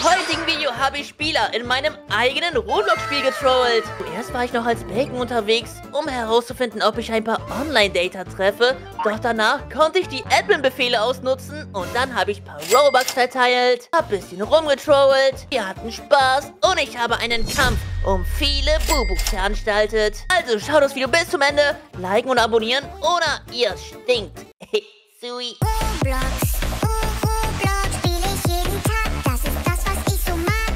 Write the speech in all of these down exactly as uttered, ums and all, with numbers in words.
heutigen Video habe ich Spieler in meinem eigenen Roblox-Spiel getrollt. Zuerst war ich noch als Bacon unterwegs, um herauszufinden, ob ich ein paar Online-Data treffe. Doch danach konnte ich die Admin-Befehle ausnutzen und dann habe ich ein paar Robux verteilt, hab ein bisschen rumgetrollt, wir hatten Spaß und ich habe einen Kampf um viele Bubus veranstaltet. Also schaut das Video bis zum Ende, liken und abonnieren oder ihr stinkt. Sui. Roblox, Roblox spiele ich jeden Tag. Das ist das, was ich so mag,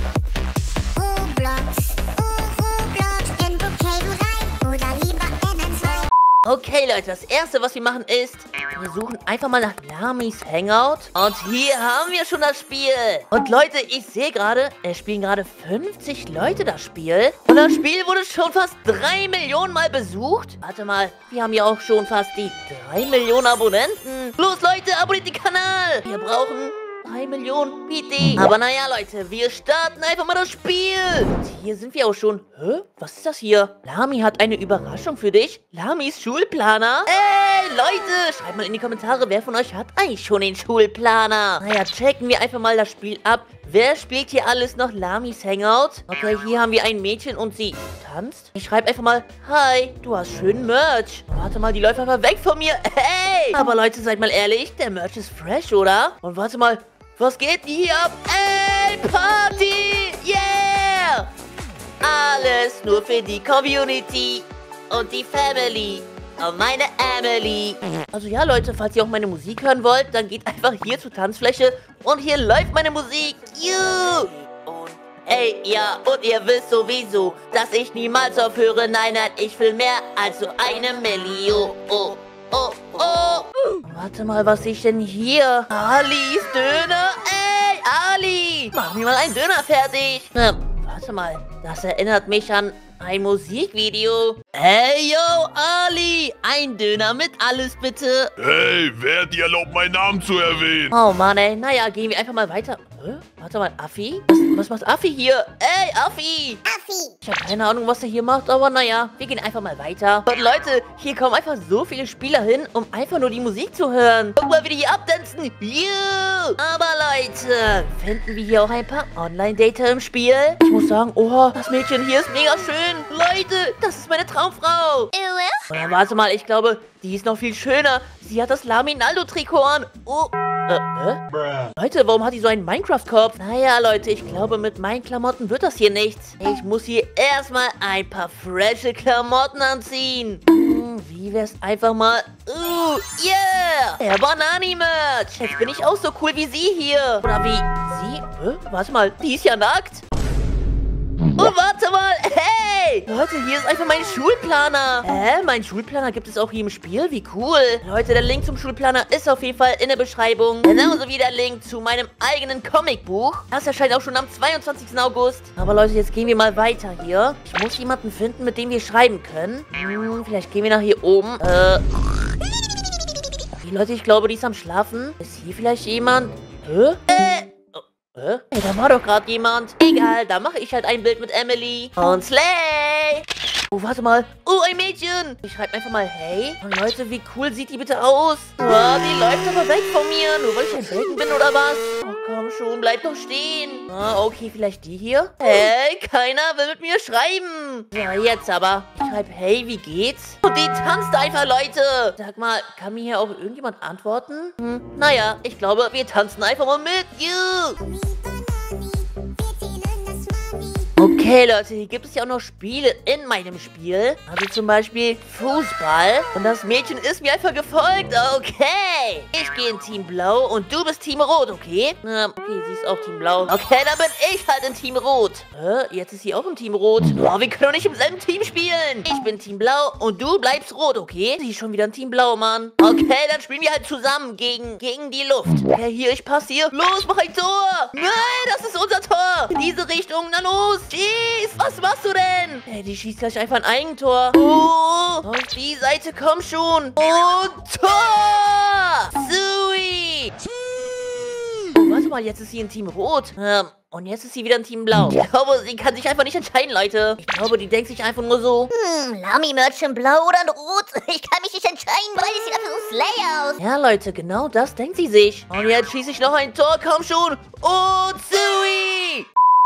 ja. Roblox, Roblox in Brookhaven rein oder lieber in zwei. Okay, Leute, das erste, was wir machen, ist, wir suchen einfach mal nach Lamis Hangout. Und hier haben wir schon das Spiel. Und Leute, ich sehe gerade, es spielen gerade fünfzig Leute das Spiel. Und das Spiel wurde schon fast drei Millionen Mal besucht. Warte mal, wir haben ja auch schon fast die drei Millionen Abonnenten. Los, Leute, abonniert den Kanal. Wir brauchen drei Millionen, bitte. Aber naja, Leute, wir starten einfach mal das Spiel. Und hier sind wir auch schon. Hä? Was ist das hier? Lami hat eine Überraschung für dich. Lamis Schulplaner. Ey, Leute, schreibt mal in die Kommentare, wer von euch hat eigentlich schon den Schulplaner. Naja, checken wir einfach mal das Spiel ab. Wer spielt hier alles noch Lamis Hangout? Okay, hier haben wir ein Mädchen und sie tanzt. Ich schreibe einfach mal, hi, du hast schönen Merch. Warte mal, die läuft einfach weg von mir. Hey! Aber Leute, seid mal ehrlich, der Merch ist fresh, oder? Und warte mal, was geht hier ab? Ey, Party! Yeah! Alles nur für die Community und die Family und meine Emily. Also ja, Leute, falls ihr auch meine Musik hören wollt, dann geht einfach hier zur Tanzfläche und hier läuft meine Musik. Juhu! Ey, ja, und ihr wisst sowieso, dass ich niemals aufhöre. Nein, nein, ich will mehr als so eine Million. Oh, oh, oh. Warte mal, was sehe ich denn hier? Alis Döner? Ey, Ali! Mach mir mal einen Döner fertig. Na, warte mal, das erinnert mich an ein Musikvideo. Hey, yo, Ali! Ein Döner mit alles, bitte. Hey, wer hat dir erlaubt, meinen Namen zu erwähnen? Oh, Mann, ey. Naja, gehen wir einfach mal weiter. Hä? Warte mal, Affi? Was, was macht Affi hier? Ey, Affi! Affi. Ich habe keine Ahnung, was er hier macht, aber naja, wir gehen einfach mal weiter. Und Leute, hier kommen einfach so viele Spieler hin, um einfach nur die Musik zu hören. Guck mal, wie die hier abtanzen. Juhu! Aber Leute, finden wir hier auch ein paar Online-Data im Spiel? Ich muss sagen, oha, das Mädchen hier ist mega schön. Leute, das ist meine Traumfrau. Oder warte mal, ich glaube, die ist noch viel schöner. Sie hat das Laminaldo-Trikot an. Oh, äh, äh? Leute, warum hat die so einen Minecraft-Kopf? Naja, Leute, ich glaube, mit meinen Klamotten wird das hier nichts. Ich muss hier erstmal ein paar frische Klamotten anziehen. Hm, wie wär's einfach mal... Uh, yeah! Der Banani-Merch. Jetzt bin ich auch so cool wie sie hier. Oder wie sie... Hä? Warte mal, die ist ja nackt. Oh, warte mal, hey! Leute, hier ist einfach mein Schulplaner. Hä? Mein Schulplaner gibt es auch hier im Spiel? Wie cool. Leute, der Link zum Schulplaner ist auf jeden Fall in der Beschreibung. Genauso wie der Link zu meinem eigenen Comicbuch. Das erscheint auch schon am zweiundzwanzigsten August. Aber Leute, jetzt gehen wir mal weiter hier. Ich muss jemanden finden, mit dem wir schreiben können. Hm, vielleicht gehen wir nach hier oben. Äh... Okay, Leute, ich glaube, die ist am Schlafen. Ist hier vielleicht jemand? Hä? Äh... Hä? Hey, da war doch gerade jemand. Egal, da mache ich halt ein Bild mit Emily. Und Slay! Oh, warte mal. Oh, ein Mädchen. Ich schreibe einfach mal, hey. Und Leute, wie cool sieht die bitte aus? Oh, die läuft aber weg von mir. Nur weil ich ein Bacon bin oder was? Oh, komm schon, bleib doch stehen. Ah, okay, vielleicht die hier? Hey, keiner will mit mir schreiben. Ja, jetzt aber. Ich schreibe, hey, wie geht's? Und die tanzt einfach, Leute. Sag mal, kann mir hier auch irgendjemand antworten? Hm, naja, ich glaube, wir tanzen einfach mal mit. You. Okay, Leute, hier gibt es ja auch noch Spiele in meinem Spiel. Also zum Beispiel Fußball. Und das Mädchen ist mir einfach gefolgt. Okay. Ich gehe in Team Blau und du bist Team Rot, okay? Ähm, okay, sie ist auch Team Blau. Okay, dann bin ich halt in Team Rot. Hä? Jetzt ist sie auch im Team Rot. Oh, wir können doch nicht im selben Team spielen. Ich bin Team Blau und du bleibst Rot, okay? Sie ist schon wieder ein Team Blau, Mann. Okay, dann spielen wir halt zusammen gegen, gegen die Luft. Okay, hier, ich passe hier. Los, mach ein Tor. Nein, das ist unser Tor. In diese Richtung, na los. Schieß! Was machst du denn? Hey, die schießt gleich einfach ein Eigentor. Oh, auf die Seite, komm schon. Und Tor! Sui! Oh, warte mal, jetzt ist sie in Team Rot. Ähm, und jetzt ist sie wieder in Team Blau. Ich glaube, sie kann sich einfach nicht entscheiden, Leute. Ich glaube, die denkt sich einfach nur so. Hm, Lami-Merch in Blau oder in Rot? Ich kann mich nicht entscheiden, weil es sieht einfach so slay aus. Ja, Leute, genau das denkt sie sich. Und jetzt schieße ich noch ein Tor, komm schon. Und Sui!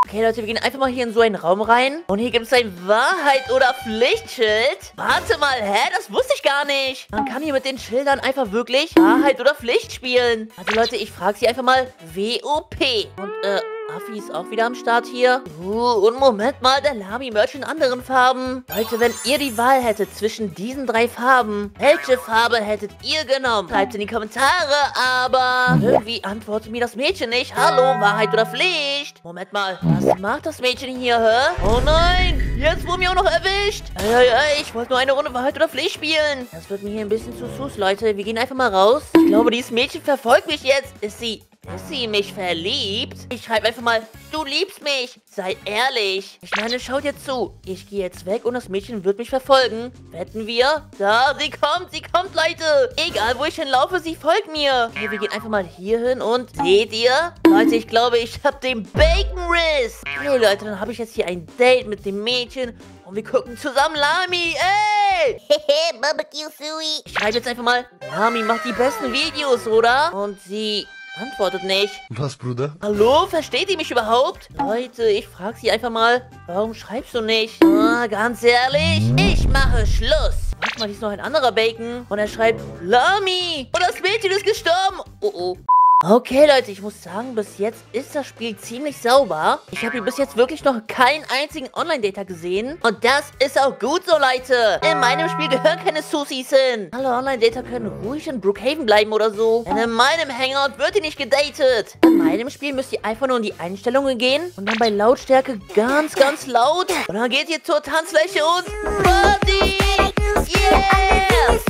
Okay, Leute, wir gehen einfach mal hier in so einen Raum rein. Und hier gibt es ein Wahrheit- oder Pflichtschild. Warte mal, hä? Das wusste ich gar nicht. Man kann hier mit den Schildern einfach wirklich Wahrheit oder Pflicht spielen. Also, Leute, ich frage sie einfach mal W O P. Und, äh... Affi ist auch wieder am Start hier. Uh, und Moment mal, der Lami-Merch in anderen Farben. Leute, wenn ihr die Wahl hättet zwischen diesen drei Farben, welche Farbe hättet ihr genommen? Schreibt in die Kommentare, aber irgendwie antwortet mir das Mädchen nicht. Hallo, Wahrheit oder Pflicht? Moment mal, was macht das Mädchen hier, hä? Oh nein, jetzt wurde mir auch noch erwischt. Ey, ey, ey, ich wollte nur eine Runde Wahrheit oder Pflicht spielen. Das wird mir hier ein bisschen zu sus, Leute. Wir gehen einfach mal raus. Ich glaube, dieses Mädchen verfolgt mich jetzt. Ist sie... Ist sie mich verliebt? Ich schreibe einfach mal, du liebst mich. Sei ehrlich. Ich meine, schaut jetzt zu. Ich gehe jetzt weg und das Mädchen wird mich verfolgen. Wetten wir? Da, sie kommt, sie kommt, Leute. Egal, wo ich hinlaufe, sie folgt mir. Okay, wir gehen einfach mal hier hin und seht ihr? Leute, ich glaube, ich habe den Bacon-Riss. Okay, Leute, dann habe ich jetzt hier ein Date mit dem Mädchen und wir gucken zusammen Lami. Ey! Hehe, Barbecue Suey. Ich schreibe jetzt einfach mal, Lami macht die besten Videos, oder? Und sie... antwortet nicht. Was, Bruder? Hallo, versteht ihr mich überhaupt? Leute, ich frage sie einfach mal, warum schreibst du nicht? Ah, ganz ehrlich, ich mache Schluss. Warte mal, hier ist noch ein anderer Bacon. Und er schreibt, Lami! Und das Mädchen ist gestorben. Oh, oh. Okay, Leute, ich muss sagen, bis jetzt ist das Spiel ziemlich sauber. Ich habe hier bis jetzt wirklich noch keinen einzigen Online-Data gesehen. Und das ist auch gut so, Leute. In meinem Spiel gehören keine Sussis hin. Alle Online-Data können ruhig in Brookhaven bleiben oder so. Denn in meinem Hangout wird ihr nicht gedatet. In meinem Spiel müsst ihr einfach nur in die Einstellungen gehen. Und dann bei Lautstärke ganz, ganz laut. Und dann geht ihr zur Tanzfläche und Party! Yeah!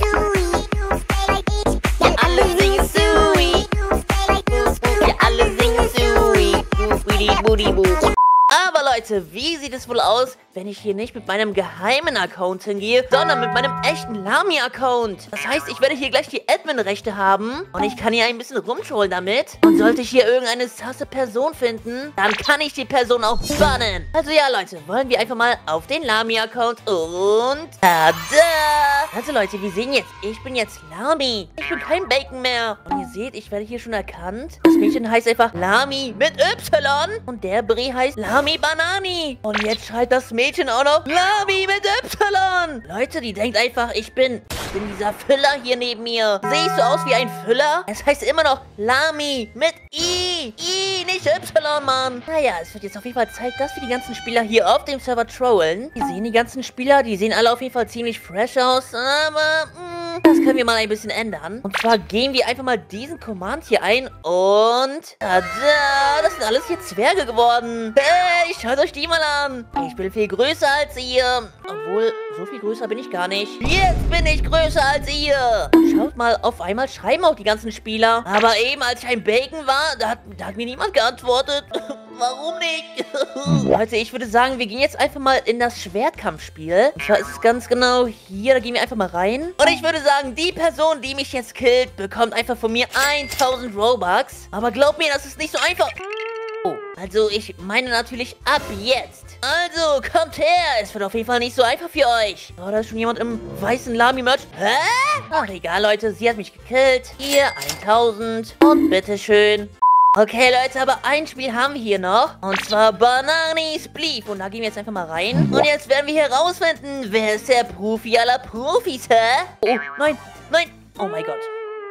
Ja, alle singen Sui. Ja, alle singen Sui. Booty, booty, boo. Aber Leute, wie sieht es wohl aus, wenn ich hier nicht mit meinem geheimen Account hingehe, sondern mit meinem echten Lami-Account? Das heißt, ich werde hier gleich die Admin-Rechte haben und ich kann hier ein bisschen rumtrollen damit. Und sollte ich hier irgendeine sasse Person finden, dann kann ich die Person auch bannen. Also ja, Leute, wollen wir einfach mal auf den Lami-Account und tada! Also Leute, wir sehen jetzt, ich bin jetzt Lami. Ich bin kein Bacon mehr. Und ihr seht, ich werde hier schon erkannt. Das Mädchen heißt einfach Lami mit Y und der Brie heißt Lami Banani. Und jetzt schreit das Mädchen auch noch Lami mit Y. Leute, die denkt einfach, ich bin, ich bin dieser Füller hier neben mir. Sehe ich so aus wie ein Füller? Es heißt immer noch Lami mit I. I, nicht Y, Mann. Naja, es wird jetzt auf jeden Fall Zeit, dass wir die ganzen Spieler hier auf dem Server trollen. Wir sehen die ganzen Spieler, die sehen alle auf jeden Fall ziemlich fresh aus. Aber, mh, das können wir mal ein bisschen ändern. Und zwar gehen wir einfach mal diesen Command hier ein und tada, das sind alles hier Zwerge geworden. Hey, schaut euch die mal an. Ich bin viel größer als ihr. Obwohl, so viel größer bin ich gar nicht. Jetzt bin ich größer als ihr. Schaut mal, auf einmal schreiben auch die ganzen Spieler. Aber eben, als ich ein Bacon war, da hat, da hat mir niemand geantwortet. Warum nicht? Leute, ich würde sagen, wir gehen jetzt einfach mal in das Schwertkampfspiel. Und zwar ist es ganz genau hier, da gehen wir einfach mal rein. Und ich würde sagen, die Person, die mich jetzt killt, bekommt einfach von mir tausend Robux. Aber glaubt mir, das ist nicht so einfach. Oh, also ich meine natürlich ab jetzt. Also, kommt her. Es wird auf jeden Fall nicht so einfach für euch. Oh, da ist schon jemand im weißen Lami-Merch. Hä? Ach, egal, Leute. Sie hat mich gekillt. Hier, tausend. Und bitteschön. Okay, Leute, aber ein Spiel haben wir hier noch. Und zwar Banani Spleef. Und da gehen wir jetzt einfach mal rein. Und jetzt werden wir herausfinden, wer ist der Profi aller Profis, hä? Oh, nein, nein. Oh mein Gott.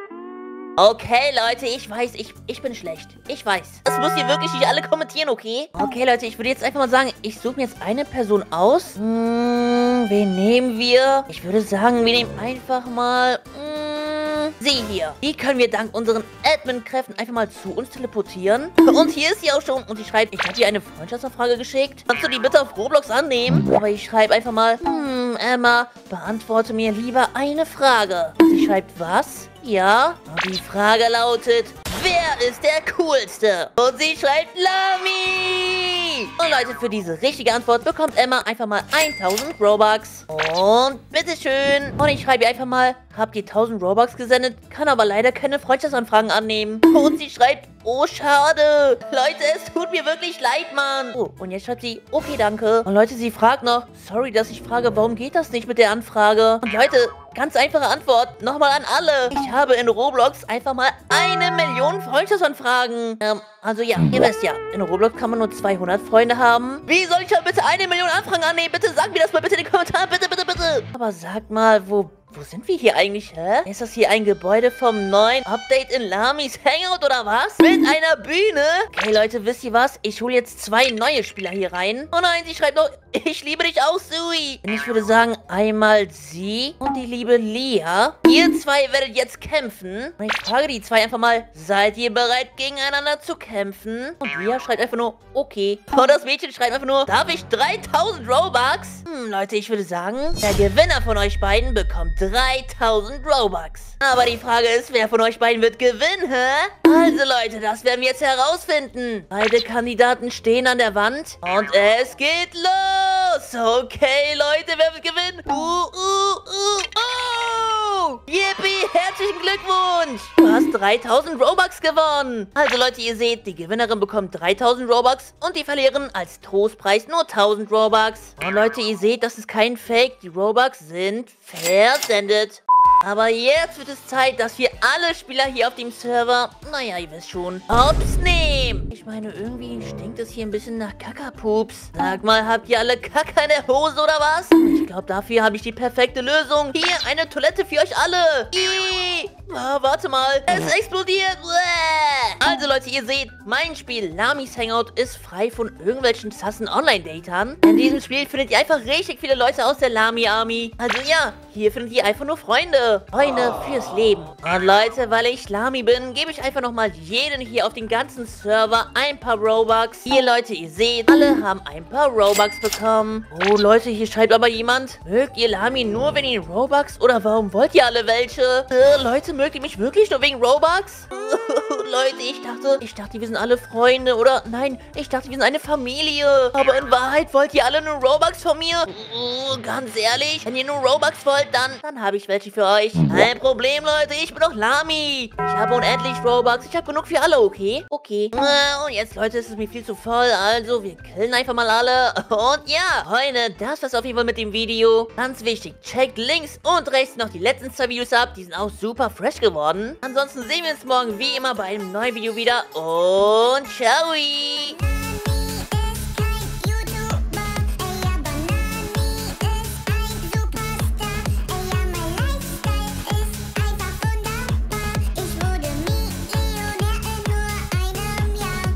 Okay, Leute, ich weiß, ich, ich bin schlecht. Ich weiß. Das müsst ihr wirklich nicht alle kommentieren, okay? Okay, Leute, ich würde jetzt einfach mal sagen, ich suche mir jetzt eine Person aus. Hm, wen nehmen wir? Ich würde sagen, wir nehmen einfach mal... Hm, sie hier. Die können wir dank unseren Admin-Kräften einfach mal zu uns teleportieren. Und hier ist sie auch schon. Und sie schreibt, ich habe dir eine Freundschaftsanfrage geschickt. Kannst du die bitte auf Roblox annehmen? Aber ich schreibe einfach mal, hm, Emma, beantworte mir lieber eine Frage. Und sie schreibt, was? Ja, und die Frage lautet, wer ist der Coolste? Und sie schreibt Lami! Und Leute, für diese richtige Antwort bekommt Emma einfach mal tausend Robux. Und bitteschön. Und ich schreibe ihr einfach mal, habt ihr tausend Robux gesendet, kann aber leider keine Freundschaftsanfragen annehmen. Und sie schreibt, Oh, schade. Leute, es tut mir wirklich leid, Mann. Oh, und jetzt schreibt sie, okay, danke. Und Leute, sie fragt noch, sorry, dass ich frage, warum geht das nicht mit der Anfrage? Und Leute, ganz einfache Antwort, nochmal an alle. Ich habe in Roblox einfach mal eine Million Freundschaftsanfragen. Ähm, also ja, ihr wisst ja, in Roblox kann man nur zweihundert Freunde haben. Wie soll ich dann bitte eine Million Anfragen annehmen? Bitte sag mir das mal bitte in den Kommentaren, bitte, bitte, bitte. Aber sag mal, wo... Wo sind wir hier eigentlich, hä? Ist das hier ein Gebäude vom neuen Update in Lamis Hangout oder was? Mit einer Bühne? Okay, Leute, wisst ihr was? Ich hole jetzt zwei neue Spieler hier rein. Oh nein, sie schreibt noch, ich liebe dich auch, Sui. Und ich würde sagen, einmal sie und die liebe Lia. Ihr zwei werdet jetzt kämpfen. Und ich frage die zwei einfach mal, seid ihr bereit, gegeneinander zu kämpfen? Und Lia schreibt einfach nur, okay. Und das Mädchen schreibt einfach nur, darf ich dreitausend Robux? Hm, Leute, ich würde sagen, der Gewinner von euch beiden bekommt dreitausend Robux. Aber die Frage ist, wer von euch beiden wird gewinnen, hä? Also Leute, das werden wir jetzt herausfinden. Beide Kandidaten stehen an der Wand und es geht los. Okay, Leute, wer wird gewinnen? Uh, uh, uh, oh! Yippie, herzlichen Glückwunsch. Du hast dreitausend Robux gewonnen. Also Leute, ihr seht, die Gewinnerin bekommt dreitausend Robux und die Verliererin als Trostpreis nur tausend Robux. Und Leute, ihr seht, das ist kein Fake. Die Robux sind versendet. Aber jetzt wird es Zeit, dass wir alle Spieler hier auf dem Server, naja, ihr wisst schon, hops nehmen. Ich meine, irgendwie stinkt es hier ein bisschen nach Kackerpups. Sag mal, habt ihr alle Kacke in der Hose oder was? Ich glaube, dafür habe ich die perfekte Lösung. Hier, eine Toilette für euch alle. Ihhh. Ah, warte mal, es explodiert. Also Leute, ihr seht, mein Spiel Lamis Hangout ist frei von irgendwelchen sassen Online-Datern. In diesem Spiel findet ihr einfach richtig viele Leute aus der Lami-Army. Also ja, hier findet ihr einfach nur Freunde. Freunde fürs Leben. Und Leute, weil ich Lami bin, gebe ich einfach nochmal jeden hier auf den ganzen Server ein paar Robux. Hier Leute, ihr seht, alle haben ein paar Robux bekommen. Oh Leute, hier schreibt aber jemand, mögt ihr Lami nur wegen den Robux oder warum wollt ihr alle welche? Äh, Leute, mögt ihr mich wirklich nur wegen Robux? Leute, ich dachte, ich dachte, wir sind alle Freunde oder nein, ich dachte, wir sind eine Familie. Aber in Wahrheit wollt ihr alle nur Robux von mir? Oh, ganz ehrlich, wenn ihr nur Robux wollt, dann, dann habe ich welche für euch. Kein Problem, Leute, ich bin doch Lami. Ich habe unendlich Robux, ich habe genug für alle, okay? Okay. Und jetzt, Leute, ist es mir viel zu voll, also wir killen einfach mal alle. Und ja, Freunde, das war's auf jeden Fall mit dem Video. Ganz wichtig, checkt links und rechts noch die letzten zwei Videos ab, die sind auch super fresh geworden. Ansonsten sehen wir uns morgen wie immer bei einem neuen Video wieder und ciao!